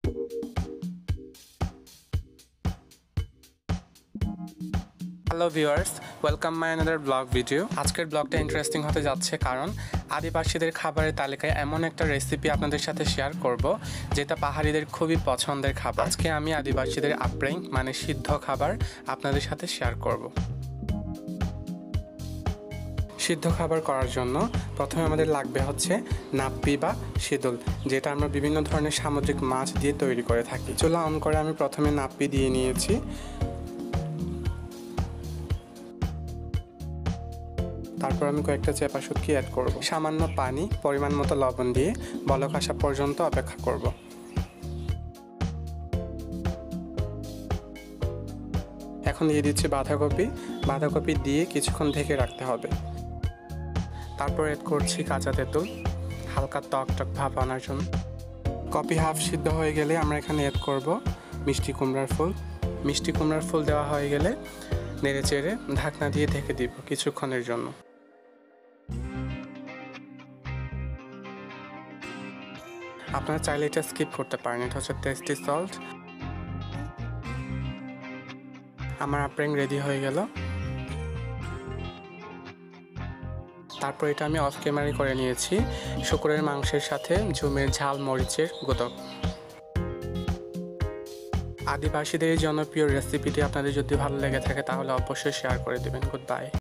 Hello viewers, welcome my another blog video. আজকের ব্লগটা interesting হতে যাচ্ছে কারণ আদিবাসীদের খাবারের তালিকায় এমন একটা রেসিপি আপনাদের সাথে শেয়ার করব যেটা পাহাড়িদের খুবই পছন্দের খাবার। আজকে আমি আদিবাসীদের আপরেং মানে সিদ্ধ খাবার আপনাদের সাথে শেয়ার করব। সিদ্ধ খাবার করার জন্য প্রথমে আমাদের লাগবে হচ্ছে নাপ্পি বা শীতল, যেটা আমরা বিভিন্ন ধরনের সামুদ্রিক মাছ দিয়ে তৈরি করে থাকি। চুলা অন করে আমি প্রথমে নাপ্পি দিয়ে নিয়েছি। তারপর আমি কয়েকটা চেপা শুটকি অ্যাড করব। সামান্য পানি, পরিমাণ মতো লবণ দিয়ে বলক আসা পর্যন্ত অপেক্ষা করব। এখন দিয়ে দিচ্ছি বাঁধাকপি দিয়ে কিছুক্ষণ ঢেকে রাখতে হবে। তারপর অ্যাড করছি কাঁচা তেঁতুল, হালকা টক ভাব আনার জন্য। কপি হাফ সিদ্ধ হয়ে গেলে আমরা এখানে অ্যাড করব মিষ্টি কুমড়ার ফুল দেওয়া হয়ে গেলে নেড়ে চেড়ে ঢাকনা দিয়ে ঢেকে দিব কিছুক্ষণের জন্য। আপনারা চাইলে এটা স্কিপ করতে পারেন, এটা হচ্ছে টেস্টি সল্ট। আমার আপরেং রেডি হয়ে গেল। তারপর এটা আমি অফ ক্যামেরা করে নিয়েছি শুকরের মাংসের সাথে ঝুমের ঝাল মরিচের গোদক। আদিবাসীদের এই জনপ্রিয় রেসিপিটি আপনাদের যদি ভালো লেগে থাকে তাহলে অবশ্যই শেয়ার করে দেবেন। Good by.